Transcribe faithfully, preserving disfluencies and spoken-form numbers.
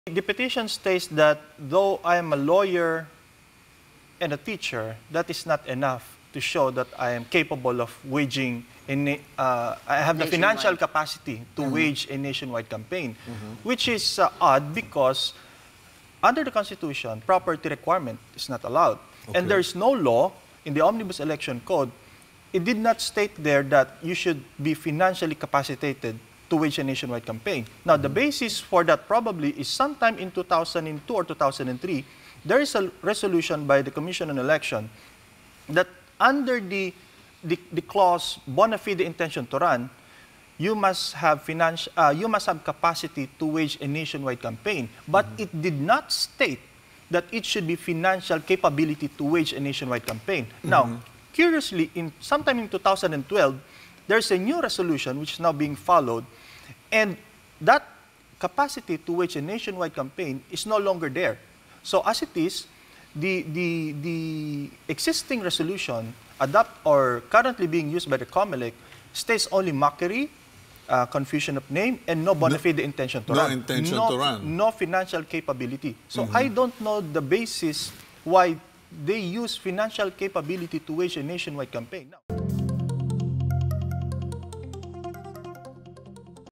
The petition states that though I am a lawyer and a teacher, that is not enough to show that I am capable of waging, a, uh, I have the financial capacity to mm-hmm. wage a nationwide campaign, mm-hmm. which is uh, odd because under the Constitution, property requirement is not allowed. Okay. And there is no law in the Omnibus Election Code. It did not state there that you should be financially capacitated to wage a nationwide campaign. Now, mm-hmm. the basis for that probably is sometime in two thousand two or two thousand three, there is a resolution by the Commission on Election that under the, the, the clause bona fide intention to run, you must have financial, uh, you must have capacity to wage a nationwide campaign. But mm-hmm. it did not state that it should be financial capability to wage a nationwide campaign. Mm-hmm. Now, curiously, in sometime in two thousand twelve, there's a new resolution which is now being followed, and that capacity to wage a nationwide campaign is no longer there. So as it is, the, the, the existing resolution adopt or currently being used by the COMELEC states only mockery, uh, confusion of name, and no bona fide no, intention to no run. Intention no, to run. No financial capability. So mm-hmm. I don't know the basis why they use financial capability to wage a nationwide campaign. Now,